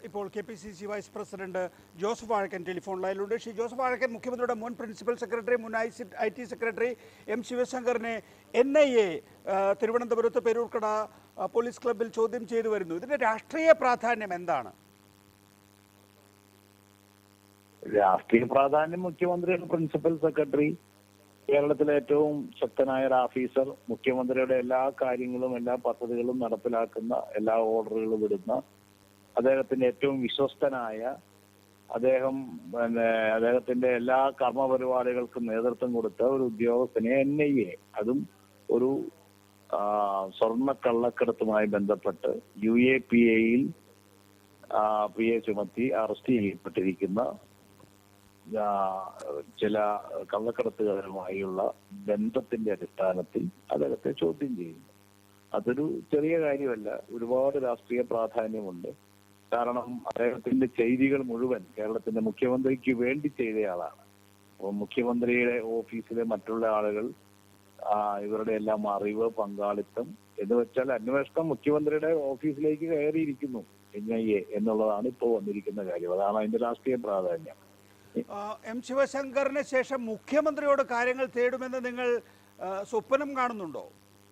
ഇപ്പോൾ KPCC vice president Joseph Vazhakkan telephone ലൈനിലുണ്ട്. ശ്രീ ജോസഫ് വാഴക്കൻ, മുഖ്യമന്ത്രിയുടെ മുൻ പ്രിൻസിപ്പൽ സെക്രട്ടറി, മുൻ IT സെക്രട്ടറി ശിവശങ്കറിനെ NIA തിരുവനന്തപുരത്ത് പേരൂർക്കട പോലീസ് ക്ലബ്ബിൽ ചോദ്യം ചെയ്തു വരുന്നു. ഇതിന്റെ രാഷ്ട്രീയ പ്രാധാന്യം എന്താണ്? രാഷ്ട്രീയ പ്രാധാന്യം മുഖ്യമന്ത്രിയുടെ പ്രിൻസിപ്പൽ സെക്രട്ടറി, കേരളത്തിലെ ഏറ്റവും ശക്തനായ ഒരു ഓഫീസർ, മുഖ്യമന്ത്രിയുടെ എല്ലാ കാര്യങ്ങളും എല്ലാ പദ്ധതികളും നടപ്പിലാക്കുന്ന എല്ലാ ഓർഡറുകളും വിടുന്ന അദ്ദേഹത്തിന്റെ ഏറ്റവും വിശ്വസ്തനായ അദ്ദേഹത്തിന്റെ എല്ലാ കർമ്മപരിപാടികൾക്കും നേതൃത്വം കൊടുത്ത ഒരു ഉദ്യോഗസ്ഥനെ NIA, അതും ഒരു സ്വർണ്ണക്കള്ളക്കടത്തുമായി ബന്ധപ്പെട്ട് UAPAയിൽ PA ചുമത്തി അറസ്റ്റ് ചെയ്യപ്പെട്ടിരിക്കുന്ന ചില കള്ളക്കടത്തുകാരുമായുള്ള ബന്ധത്തിന്റെ അടിസ്ഥാനത്തിൽ അദ്ദേഹത്തെ ചോദ്യം ചെയ്യുന്നു. അതൊരു ചെറിയ കാര്യമല്ല, ഒരുപാട് രാഷ്ട്രീയ പ്രാധാന്യമുണ്ട്. കാരണം അദ്ദേഹത്തിന്റെ ചെയ്തികൾ മുഴുവൻ കേരളത്തിന്റെ മുഖ്യമന്ത്രിക്ക് വേണ്ടി ചെയ്തയാളാണ്. അപ്പോൾ മുഖ്യമന്ത്രിയുടെ ഓഫീസിലെ മറ്റുള്ള ആളുകൾ ഇവരുടെ എല്ലാം അറിവ്, പങ്കാളിത്തം എന്ന് വെച്ചാൽ അന്വേഷണം മുഖ്യമന്ത്രിയുടെ ഓഫീസിലേക്ക് കയറിയിരിക്കുന്നു NIA എന്നുള്ളതാണ് ഇപ്പോൾ വന്നിരിക്കുന്ന കാര്യം. അതാണ് അതിന്റെ രാഷ്ട്രീയ പ്രാധാന്യം. ശിവശങ്കറിന് ശേഷം മുഖ്യമന്ത്രിയോട് കാര്യങ്ങൾ തേടുമെന്ന് നിങ്ങൾ സ്വപ്നം കാണുന്നുണ്ടോ?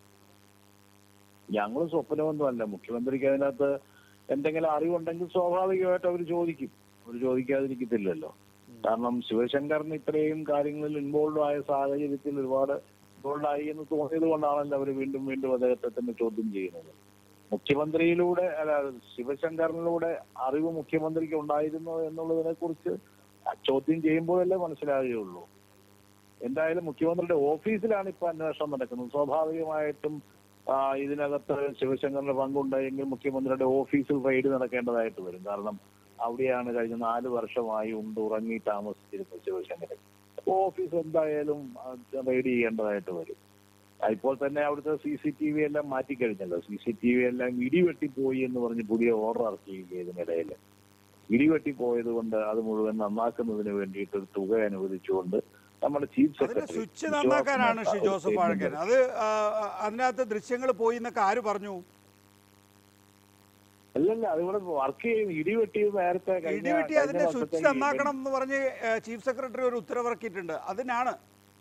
ഞങ്ങൾ സ്വപ്നമൊന്നുമല്ല. മുഖ്യമന്ത്രിക്ക് അതിനകത്ത് എന്തെങ്കിലും അറിവുണ്ടെങ്കിൽ സ്വാഭാവികമായിട്ട് അവർ ചോദിക്കും. അവർ ചോദിക്കാതിരിക്കത്തില്ലല്ലോ. കാരണം ശിവശങ്കറിന് ഇത്രയും കാര്യങ്ങളിൽ ഇൻവോൾവ് ആയ സാഹചര്യത്തിൽ ഒരുപാട് ഇൻവോൾവ് ആയി എന്ന് തോന്നിയത് കൊണ്ടാണല്ലോ അവർ വീണ്ടും വീണ്ടും അദ്ദേഹത്തെ തന്നെ ചോദ്യം ചെയ്യുന്നത്. മുഖ്യമന്ത്രിയിലൂടെ ശിവശങ്കറിലൂടെ അറിവ് മുഖ്യമന്ത്രിക്ക് ഉണ്ടായിരുന്നോ എന്നുള്ളതിനെ കുറിച്ച് ചോദ്യം ചെയ്യുമ്പോഴല്ലേ മനസ്സിലാകുകയുള്ളൂ. എന്തായാലും മുഖ്യമന്ത്രിയുടെ ഓഫീസിലാണ് ഇപ്പൊ അന്വേഷണം നടക്കുന്നത്. സ്വാഭാവികമായിട്ടും ഇതിനകത്ത് ശിവശങ്കറിന്റെ പങ്കുണ്ടായെങ്കിൽ മുഖ്യമന്ത്രിയുടെ ഓഫീസിൽ റെയ്ഡ് നടക്കേണ്ടതായിട്ട് വരും. കാരണം അവിടെയാണ് കഴിഞ്ഞ 4 വർഷമായി ഉറങ്ങി താമസിച്ചിരുന്നത് ശിവശങ്കരൻ. ഓഫീസ് എന്തായാലും റെയ്ഡ് ചെയ്യേണ്ടതായിട്ട് വരും. ഇപ്പോൾ തന്നെ അവിടുത്തെ CCTV എല്ലാം മാറ്റിക്കഴിഞ്ഞല്ലോ. CCTV എല്ലാം ഇടിവെട്ടിപ്പോയി എന്ന് പറഞ്ഞ് പുതിയ ഓർഡർ ഇറക്കിയിരിക്കുക. ഇതിനിടയിൽ ഇടിവെട്ടിപ്പോയത് കൊണ്ട് അത് മുഴുവൻ നന്നാക്കുന്നതിന് വേണ്ടിയിട്ട് ഒരു തുക അനുവദിച്ചുകൊണ്ട് നമ്മുടെ ചീഫ് സെക്രട്ടറി സ്വിച്ച് നന്നാക്കാനാണ് ശ്രീ ജോസഫ് വാഴക്കൻ. അത് അതിനകത്ത് ദൃശ്യങ്ങൾ പോയി എന്നൊക്കെ ആര് പറഞ്ഞു? അല്ലല്ല, അതിവിടെ വർക്ക് ചെയ്യും. ഇടിവെട്ടി നേരത്തെ ഇടിവെട്ടി അതിന്റെ സ്വിച്ച് നന്നാക്കണം എന്ന് പറഞ്ഞ് ചീഫ് സെക്രട്ടറി ഒരു ഉത്തരവിറക്കിയിട്ടുണ്ട്. അതിനാണ്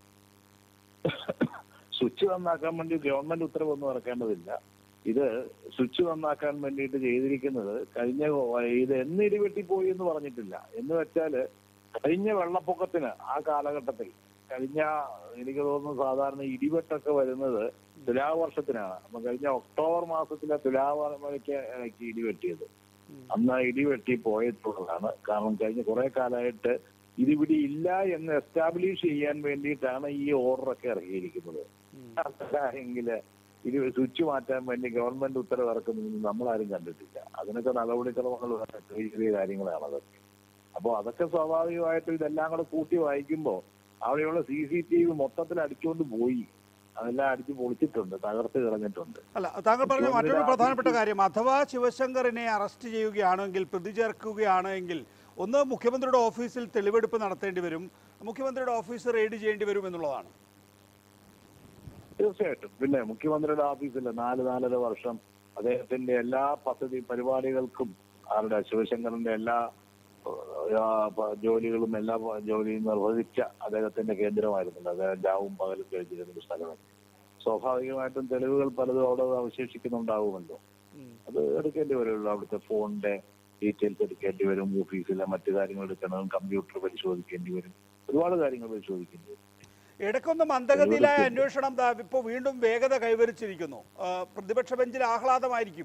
സ്വിച്ച് നന്നാക്കാൻ വേണ്ടി ഗവൺമെന്റ് ഉത്തരവൊന്നും ഇറക്കേണ്ടതില്ല. ഇത് സ്വിച്ച് നന്നാക്കാൻ വേണ്ടിയിട്ട് ചെയ്തിരിക്കുന്നത് ഇത് എന്ന് ഇടിവെട്ടിപ്പോയി എന്ന് പറഞ്ഞിട്ടില്ല. എന്ന് വെച്ചാല് കഴിഞ്ഞ വെള്ളപ്പൊക്കത്തിന് ആ കാലഘട്ടത്തിൽ എനിക്ക് തോന്നുന്നു സാധാരണ ഇടിവെട്ടൊക്കെ വരുന്നത് തുലാവർഷത്തിനാണ്. അപ്പൊ കഴിഞ്ഞ ഒക്ടോബർ മാസത്തിലെ തുലാവർമ്മയ്ക്ക് ഇടിവെട്ടിയത്. അന്ന് ഇടിവെട്ടി പോയിട്ടുള്ളതാണ്. കാരണം കഴിഞ്ഞ കുറെ കാലമായിട്ട് ഇതിവിടെ ഇല്ല എന്ന് എസ്റ്റാബ്ലിഷ് ചെയ്യാൻ വേണ്ടിയിട്ടാണ് ഈ ഓർഡറൊക്കെ ഇറക്കിയിരിക്കുന്നത്. എങ്കില് സ്വിച്ച് മാറ്റാൻ വേണ്ടി ഗവൺമെന്റ് ഉത്തരവ് ഇറക്കുന്നത് നമ്മളാരും കണ്ടിട്ടില്ല. അതിനൊക്കെ നടപടിക്രമങ്ങൾ ചെറിയ ചെറിയ കാര്യങ്ങളാണ് അതൊക്കെ. അപ്പോൾ അതൊക്കെ സ്വാഭാവികമായിട്ടും ഇതെല്ലാം കൂടെ കൂട്ടി വായിക്കുമ്പോൾ അവിടെയുള്ള CCTV മൊത്തത്തിൽ അടിച്ചുകൊണ്ട് പോയി. അതെല്ലാം അടിച്ചു പൊളിച്ചിട്ടുണ്ട്, തകർത്ത് കളഞ്ഞിട്ടുണ്ട്. അല്ല, താങ്കൾ പറഞ്ഞ മറ്റൊരു പ്രധാനപ്പെട്ട കാര്യം, അഥവാ ശിവശങ്കറിനെ അറസ്റ്റ് ചെയ്യുകയാണെങ്കിൽ, പ്രതി ചേർക്കുകയാണെങ്കിൽ, ഒന്ന് മുഖ്യമന്ത്രിയുടെ ഓഫീസിൽ തെളിവെടുപ്പ് നടത്തേണ്ടി വരും, മുഖ്യമന്ത്രിയുടെ ഓഫീസ് റെയ്ഡ് ചെയ്യേണ്ടി വരും എന്നുള്ളതാണ്. തീർച്ചയായിട്ടും. പിന്നെ മുഖ്യമന്ത്രിയുടെ ഓഫീസിൽ 4-4.5 വർഷം അദ്ദേഹത്തിന്റെ എല്ലാ പരിപാടികൾക്കും ശിവശങ്കറിന്റെ എല്ലാ ജോലികളും എല്ലാ ജോലിയും നിർവഹിച്ച അദ്ദേഹത്തിന്റെ കേന്ദ്രമായിരുന്നില്ല. അദ്ദേഹം രാവും പകലും കഴിച്ചിരുന്ന ഒരു സ്ഥലമാണ്. സ്വാഭാവികമായിട്ടും തെളിവുകൾ പലതും അവിടെ അവശേഷിക്കുന്നുണ്ടാവുമല്ലോ. അത് എടുക്കേണ്ടി വരുമല്ലോ. അവിടുത്തെ ഫോണിന്റെ ഡീറ്റെയിൽസ് എടുക്കേണ്ടി വരും, ഓഫീസിലെ മറ്റു കാര്യങ്ങൾ എടുക്കണം, കമ്പ്യൂട്ടർ പരിശോധിക്കേണ്ടി വരും, ഒരുപാട് കാര്യങ്ങൾ പരിശോധിക്കേണ്ടി വരും. ഇടയ്ക്കൊന്ന് മന്ദഗതിയിലായ അന്വേഷണം ഇപ്പോൾ വീണ്ടും വേഗത കൈവരിച്ചിരിക്കുന്നു. പ്രതിപക്ഷ ബെഞ്ചിൽ ആഹ്ലാദമായിരിക്കും.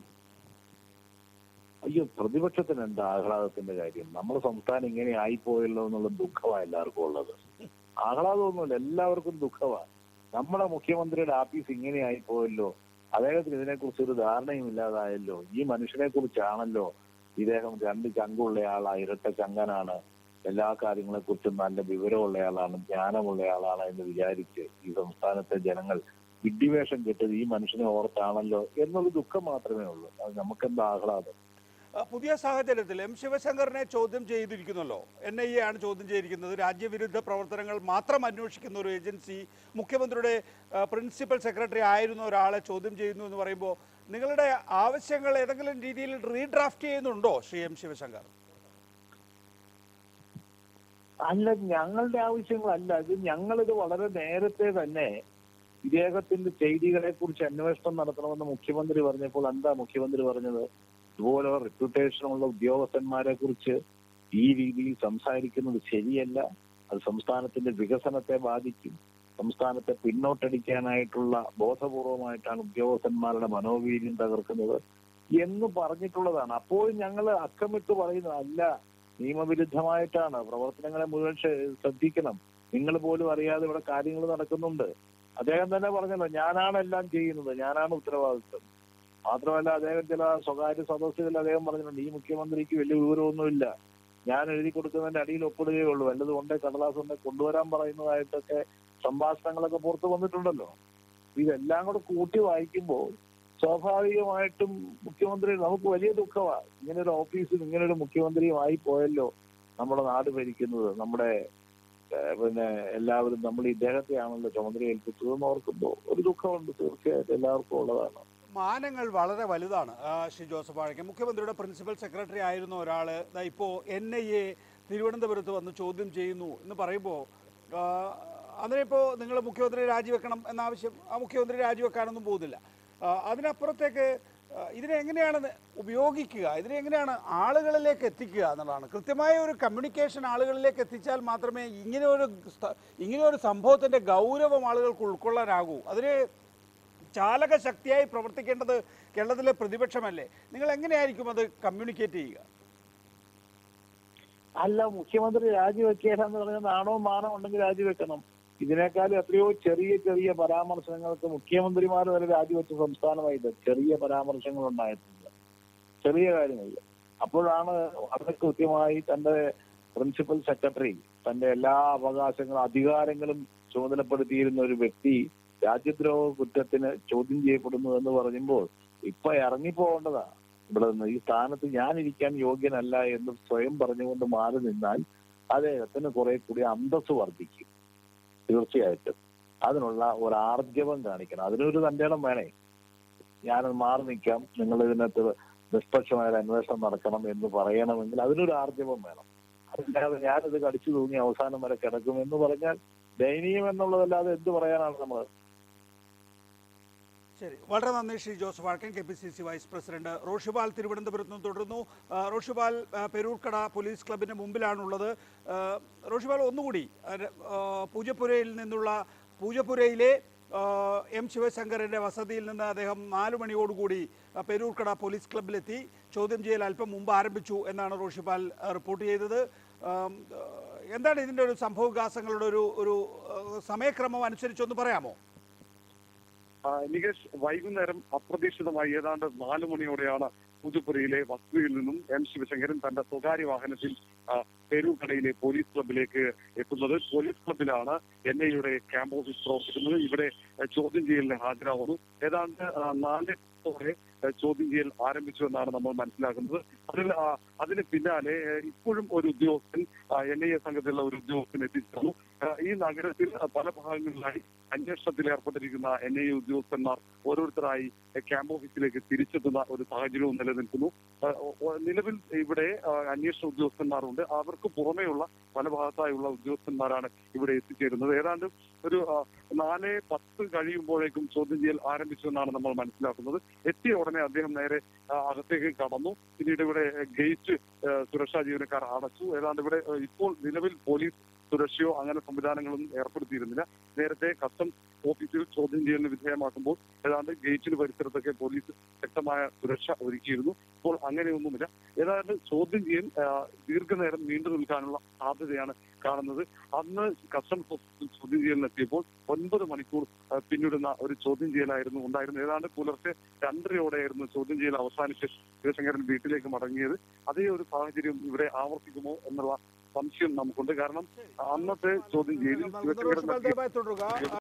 അയ്യോ, പ്രതിപക്ഷത്തിന് എന്താ ആഹ്ലാദത്തിന്റെ കാര്യം? നമ്മുടെ സംസ്ഥാനം ഇങ്ങനെ ആയിപ്പോയല്ലോ എന്നുള്ള ദുഃഖമാണ് എല്ലാവർക്കും ഉള്ളത്. ആഹ്ലാദമൊന്നുമില്ല, എല്ലാവർക്കും ദുഃഖമാണ്. നമ്മുടെ മുഖ്യമന്ത്രിയുടെ ആഫീസ് ഇങ്ങനെ ആയിപ്പോയല്ലോ, അദ്ദേഹത്തിന് ഇതിനെക്കുറിച്ച് ഒരു ധാരണയും ഇല്ലാതായല്ലോ. ഈ മനുഷ്യനെ കുറിച്ചാണല്ലോ ഇദ്ദേഹം 2 ചങ്കുള്ളയാളാണ്, ഇരട്ട ചങ്കനാണ്, എല്ലാ കാര്യങ്ങളെ കുറിച്ചും നല്ല വിവരമുള്ളയാളാണ്, ജ്ഞാനമുള്ളയാളാണ് എന്ന് വിചാരിച്ച് ഈ സംസ്ഥാനത്തെ ജനങ്ങൾ വിഡ്ഢിവേഷം കെട്ടത് ഈ മനുഷ്യനെ ഓർത്താണല്ലോ എന്നുള്ള ദുഃഖം മാത്രമേ ഉള്ളൂ. അത് നമുക്കെന്താ ആഹ്ലാദം? പുതിയ സാഹചര്യത്തിൽ ശിവശങ്കറിനെ ചോദ്യം ചെയ്തിരിക്കുന്നല്ലോ. NIA ആണ് ചോദ്യം ചെയ്തിരിക്കുന്നത്. രാജ്യവിരുദ്ധ പ്രവർത്തനങ്ങൾ മാത്രം അന്വേഷിക്കുന്ന ഒരു ഏജൻസി മുഖ്യമന്ത്രിയുടെ പ്രിൻസിപ്പൽ സെക്രട്ടറി ആയിരുന്ന ഒരാളെ ചോദ്യം ചെയ്യുന്നു എന്ന് പറയുമ്പോൾ നിങ്ങളുടെ ആവശ്യങ്ങൾ ഏതെങ്കിലും രീതിയിൽ റീഡ്രാഫ്റ്റ് ചെയ്യുന്നുണ്ടോ ശ്രീ എം ശിവശങ്കർ? അല്ല, ഞങ്ങളുടെ ആവശ്യങ്ങളല്ല ഇത്. ഞങ്ങളിത് വളരെ നേരത്തെ തന്നെ ഇദ്ദേഹത്തിന്റെ ചെയ്തികളെ കുറിച്ച് അന്വേഷണം നടത്തണമെന്ന് മുഖ്യമന്ത്രി പറഞ്ഞപ്പോൾ എന്താ മുഖ്യമന്ത്രി പറഞ്ഞത്? ഇതുപോലെ റെപ്യൂട്ടേഷനുള്ള ഉദ്യോഗസ്ഥന്മാരെ കുറിച്ച് ഈ രീതിയിൽ സംസാരിക്കുന്നത് ശരിയല്ല, അത് സംസ്ഥാനത്തിന്റെ വികസനത്തെ ബാധിക്കും, സംസ്ഥാനത്തെ പിന്നോട്ടടിക്കാനായിട്ടുള്ള ബോധപൂർവമായിട്ടാണ് ഉദ്യോഗസ്ഥന്മാരുടെ മനോവീര്യം തകർക്കുന്നത് എന്ന് പറഞ്ഞിട്ടുള്ളതാണ്. അപ്പോൾ ഞങ്ങൾ അക്കമിട്ട് പറയുന്നത് അല്ല, നിയമവിരുദ്ധമായിട്ടാണ്, പ്രവർത്തനങ്ങളെ മുഴുവൻ ശ്രദ്ധിക്കണം, നിങ്ങൾ പോലും അറിയാതെ ഇവിടെ കാര്യങ്ങൾ നടക്കുന്നുണ്ട്. അദ്ദേഹം തന്നെ പറഞ്ഞല്ലോ, ഞാനാണ് എല്ലാം ചെയ്യുന്നത്, ഞാനാണ് ഉത്തരവാദിത്വം. മാത്രമല്ല അദ്ദേഹം ചില സ്വകാര്യ സദസ്സുകളിൽ അദ്ദേഹം പറഞ്ഞിട്ടുണ്ട്, ഈ മുഖ്യമന്ത്രിക്ക് വലിയ വിവരമൊന്നുമില്ല, ഞാൻ എഴുതി കൊടുക്കുന്നതിന്റെ അടിയിൽ ഒപ്പിടുകയുള്ളൂ, വല്ലതും ഉണ്ടെ കടലാസ് ഉണ്ടെ കൊണ്ടുവരാൻ പറയുന്നതായിട്ടൊക്കെ സംഭാഷണങ്ങളൊക്കെ പുറത്തു വന്നിട്ടുണ്ടല്ലോ. ഇതെല്ലാം കൂടെ കൂട്ടി വായിക്കുമ്പോൾ സ്വാഭാവികമായിട്ടും മുഖ്യമന്ത്രി നമുക്ക് വലിയ ദുഃഖമാണ്. ഇങ്ങനെ ഒരു ഓഫീസിൽ ഇങ്ങനെ ഒരു മുഖ്യമന്ത്രിയുമായി പോയല്ലോ നമ്മുടെ നാട് ഭരിക്കുന്നത്, നമ്മുടെ പിന്നെ എല്ലാവരും നമ്മൾ ഇദ്ദേഹത്തെയാണല്ലോ ചുമതല ഏൽപ്പിച്ചതെന്ന് ഓർക്കുമ്പോൾ ഒരു ദുഃഖമുണ്ട്. തീർച്ചയായിട്ടും എല്ലാവർക്കും ഉള്ളതാണ്. മാനങ്ങൾ വളരെ വലുതാണ് ശ്രീ ജോസഫ് വാഴക്കൻ. മുഖ്യമന്ത്രിയുടെ പ്രിൻസിപ്പൽ സെക്രട്ടറി ആയിരുന്ന ഒരാൾ ഇപ്പോൾ NIA തിരുവനന്തപുരത്ത് വന്ന് ചോദ്യം ചെയ്യുന്നു എന്ന് പറയുമ്പോൾ അതിനിപ്പോൾ നിങ്ങൾ മുഖ്യമന്ത്രി രാജിവെക്കണം എന്ന ആവശ്യം ആ മുഖ്യമന്ത്രി രാജിവെക്കാനൊന്നും പോകുന്നില്ല. അതിനപ്പുറത്തേക്ക് ഇതിനെ എങ്ങനെയാണ് ഉപയോഗിക്കുക, ഇതിനെ എങ്ങനെയാണ് ആളുകളിലേക്ക് എത്തിക്കുക എന്നുള്ളതാണ്. കൃത്യമായ ഒരു കമ്മ്യൂണിക്കേഷൻ ആളുകളിലേക്ക് എത്തിച്ചാൽ മാത്രമേ ഇങ്ങനെ ഒരു സംഭവത്തിൻ്റെ ഗൗരവം ആളുകൾക്ക് ഉൾക്കൊള്ളാനാകൂ. അതിന് ചാലക ശക്തിയായി പ്രവർത്തിക്കേണ്ടത് കേരളത്തിലെ പ്രതിപക്ഷമല്ലേ? നിങ്ങൾ എങ്ങനെയായിരിക്കും അത് കമ്മ്യൂണിക്കേറ്റ് ചെയ്യുക? അല്ല, മുഖ്യമന്ത്രി രാജിവെക്കുകയെന്ന് പറഞ്ഞാൽ നാണോ മാനോ ഉണ്ടെങ്കിൽ രാജിവെക്കണം. ഇതിനേക്കാളും എത്രയോ ചെറിയ ചെറിയ പരാമർശങ്ങൾക്ക് മുഖ്യമന്ത്രിമാർ വരെ രാജിവെച്ച സംസ്ഥാനമായിട്ട് ചെറിയ പരാമർശങ്ങൾ ഉണ്ടായിട്ടുണ്ട്, ചെറിയ കാര്യങ്ങളില്ല. അപ്പോഴാണ് വളരെ കൃത്യമായി തന്റെ പ്രിൻസിപ്പൽ സെക്രട്ടറി തന്റെ എല്ലാ അവകാശങ്ങളും അധികാരങ്ങളും ചുമതലപ്പെടുത്തിയിരുന്ന ഒരു വ്യക്തി രാജ്യദ്രോഹ കുറ്റത്തിന് ചോദ്യം ചെയ്യപ്പെടുന്നു എന്ന് പറയുമ്പോൾ ഇപ്പൊ ഇറങ്ങിപ്പോകേണ്ടതാ. ഇവിടെ നിന്ന് ഈ സ്ഥാനത്ത് ഞാൻ ഇരിക്കാൻ യോഗ്യനല്ല എന്ന് സ്വയം പറഞ്ഞുകൊണ്ട് മാറി നിന്നാൽ അദ്ദേഹത്തിന് കുറെ കൂടി അന്തസ്സ് വർദ്ധിക്കും. തീർച്ചയായിട്ടും അതിനുള്ള ഒരു ആർജവം കാണിക്കണം, അതിനൊരു തന്റേടം വേണേ. ഞാനത് മാറി നിൽക്കാം, നിങ്ങൾ ഇതിനകത്ത് നിഷ്പക്ഷമായ അന്വേഷണം നടക്കണം എന്ന് പറയണമെങ്കിൽ അതിനൊരു ആർജവം വേണം. അതില്ലാതെ ഞാനിത് കടിച്ചു തൂങ്ങി അവസാനം വരെ കിടക്കും എന്ന് പറഞ്ഞാൽ ദയനീയം എന്നുള്ളതല്ലാതെ എന്ത് പറയാനാണ് നമ്മൾ? ശരി, വളരെ നന്ദി Shri Joseph Vazhakkan. KPCC vice president. Roshipal തിരുവനന്തപുരത്ത് നിന്ന് തുടരുന്നു. റോഷിപാൽ പേരൂർക്കട പോലീസ് ക്ലബിന് മുമ്പിലാണുള്ളത്. റോഷിപാൽ, ഒന്നുകൂടി പൂജപ്പുരയിലെ എം ശിവശങ്കറിന്റെ വസതിയിൽ നിന്ന് അദ്ദേഹം 4 മണിയോടുകൂടി പേരൂർക്കട പോലീസ് ക്ലബിലെത്തി. ചോദ്യം ചെയ്യൽ അല്പം മുമ്പ് ആരംഭിച്ചു എന്നാണ് റോഷിപാൽ റിപ്പോർട്ട് ചെയ്തത്. എന്താണ് ഇതിൻ്റെ ഒരു സംഭവവികാസങ്ങളുടെ ഒരു സമയക്രമം അനുസരിച്ചൊന്ന് പറയാമോ? നികേഷ്, വൈകുന്നേരം അപ്രതീക്ഷിതമായി ഏതാണ്ട് 4 മണിയോടെയാണ് പൂജപ്പുരയിലെ വസതിയിൽ നിന്നും എം ശിവശങ്കരൻ തന്റെ സ്വകാര്യ വാഹനത്തിൽ പേരൂർക്കടയിലെ പോലീസ് ക്ലബിലേക്ക് എത്തുന്നത്. പോലീസ് ക്ലബിലാണ് NIA ക്യാമ്പ് ഓഫീസ് പ്രവർത്തിക്കുന്നത്. ഇവിടെ ചോദ്യം ചെയ്യലിന് ഹാജരാകുന്നു. ഏതാണ്ട് 4 ചോദ്യം ചെയ്യൽ ആരംഭിച്ചു എന്നാണ് നമ്മൾ മനസ്സിലാക്കുന്നത്. അതിന് പിന്നാലെ ഇപ്പോഴും ഒരു ഉദ്യോഗസ്ഥൻ NIA സംഘത്തിലുള്ള ഒരു ഉദ്യോഗസ്ഥൻ എത്തിച്ചേർന്നു. ഈ നഗരത്തിൽ പല ഭാഗങ്ങളിലായി അന്വേഷണത്തിൽ ഏർപ്പെട്ടിരിക്കുന്ന NIA ഉദ്യോഗസ്ഥന്മാർ ഓരോരുത്തരായി ക്യാമ്പ് ഓഫീസിലേക്ക് തിരിച്ചെത്തുന്ന ഒരു സാഹചര്യവും നിലനിൽക്കുന്നു. നിലവിൽ ഇവിടെ അന്വേഷണ ഉദ്യോഗസ്ഥന്മാരുണ്ട്. അവർക്ക് പുറമെയുള്ള പല ഭാഗത്തായുള്ള ഉദ്യോഗസ്ഥന്മാരാണ് ഇവിടെ എത്തിച്ചേരുന്നത്. ഏതാണ്ട് ഒരു 4:10 കഴിയുമ്പോഴേക്കും ചോദ്യം ചെയ്യൽ ആരംഭിച്ചു എന്നാണ് നമ്മൾ മനസ്സിലാക്കുന്നത്. എത്തിയ ഉടനെ അദ്ദേഹം നേരെ അകത്തേക്ക് കടന്നു. പിന്നീട് ഇവിടെ ഗേറ്റ് സുരക്ഷാ ജീവനക്കാർ അടച്ചു. ഏതാണ്ട് ഇവിടെ ഇപ്പോൾ നിലവിൽ പോലീസ് സുരക്ഷയോ അങ്ങനെ സംവിധാനങ്ങളൊന്നും ഏർപ്പെടുത്തിയിരുന്നില്ല. നേരത്തെ കസ്റ്റംസ് ഓഫീസിൽ ചോദ്യം ചെയ്യലിന് വിധേയമാക്കുമ്പോൾ ഏതാണ്ട് ഗേറ്റിന് പരിസരത്തൊക്കെ പോലീസ് ശക്തമായ സുരക്ഷ ഒരുക്കിയിരുന്നു. ഇപ്പോൾ അങ്ങനെയൊന്നുമില്ല. ഏതാണ്ട് ചോദ്യം ചെയ്യൽ ദീർഘനേരം നീണ്ടു നിൽക്കാനുള്ള സാധ്യതയാണ് കാണുന്നത്. അന്ന് കസ്റ്റംസ് ഓഫീസിൽ ചോദ്യം ചെയ്യലിനെത്തിയപ്പോൾ 9 മണിക്കൂർ പിന്നിടുന്ന ഒരു ചോദ്യം ചെയ്യലായിരുന്നു ഉണ്ടായിരുന്നത്. ഏതാണ്ട് പുലർച്ചെ 2:30 ചോദ്യം ചെയ്യൽ അവസാനിച്ച് ശിവശങ്കരൻ വീട്ടിലേക്ക് മടങ്ങിയത്. അതേ ഒരു സാഹചര്യം ഇവിടെ ആവർത്തിക്കുമോ എന്നുള്ള സംശയം നമുക്കുണ്ട്. കാരണം അന്നത്തെ ചോദ്യം ചെയ്യലിൽ ശിവശങ്കരൻ